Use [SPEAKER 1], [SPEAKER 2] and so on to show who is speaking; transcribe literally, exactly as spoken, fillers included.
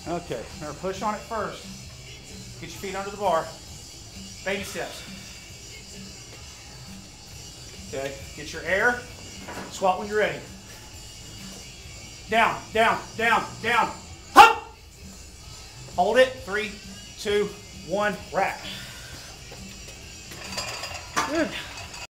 [SPEAKER 1] Okay, remember push on it first. Get your feet under the bar. Baby steps. Okay, get your air. Squat when you're ready. Down, down, down, down. Hop! Hold it. Three, two, one, rack. Good.